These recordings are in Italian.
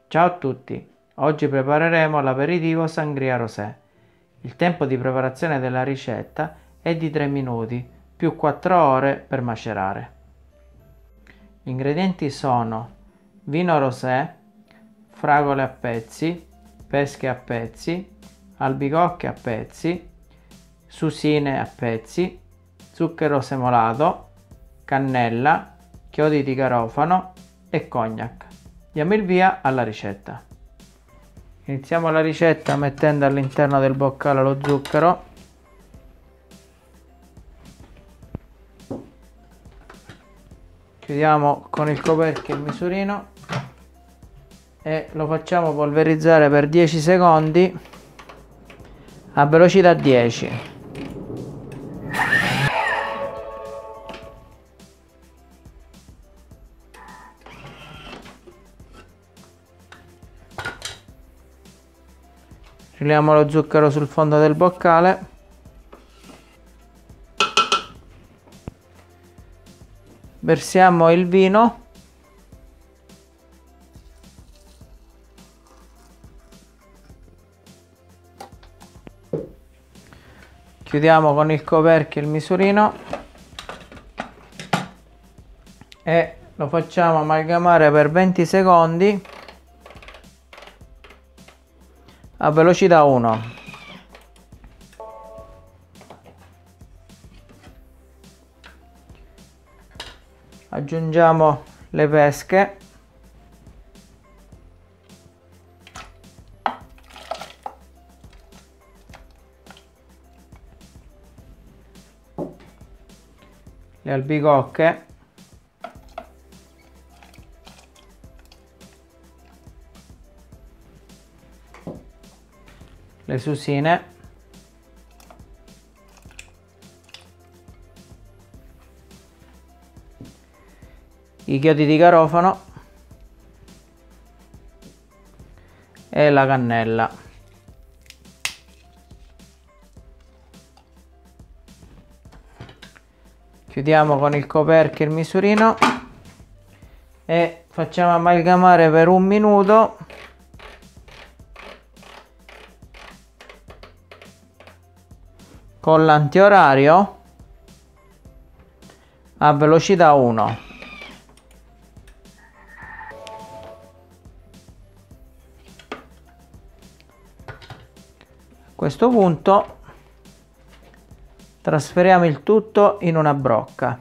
Ciao a tutti, oggi prepareremo l'aperitivo Sangria Rosé. Il tempo di preparazione della ricetta è di 3 minuti più 4 ore per macerare. Gli ingredienti sono vino rosé, fragole a pezzi, pesche a pezzi, albicocche a pezzi, susine a pezzi, zucchero semolato, cannella, chiodi di garofano e cognac. Diamo il via alla ricetta. Iniziamo la ricetta mettendo all'interno del boccale lo zucchero. Chiudiamo con il coperchio il misurino e lo facciamo polverizzare per 10 secondi a velocità 10. Riliamo lo zucchero sul fondo del boccale. Versiamo il vino. Chiudiamo con il coperchio il misurino e lo facciamo amalgamare per 20 secondi a velocità 1. Aggiungiamo le pesche. Le albicocche. Le susine. I chiodi di garofano e la cannella. Chiudiamo con il coperchio il misurino e facciamo amalgamare per 1 minuto con l'antiorario a velocità 1. A questo punto trasferiamo il tutto in una brocca.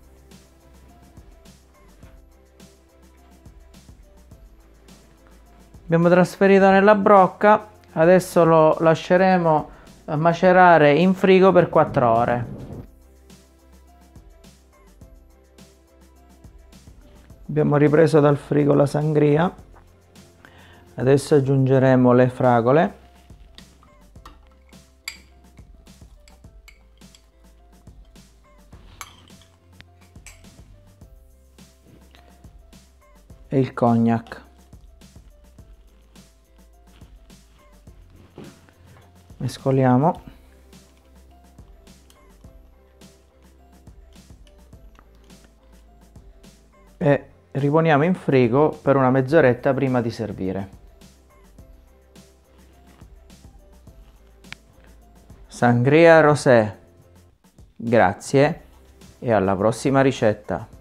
Abbiamo trasferito nella brocca, adesso lo lasceremo macerare in frigo per 4 ore. Abbiamo ripreso dal frigo la sangria, adesso aggiungeremo le fragole. E il cognac. Mescoliamo e riponiamo in frigo per una mezz'oretta prima di servire. Sangria Rosé. Grazie e alla prossima ricetta.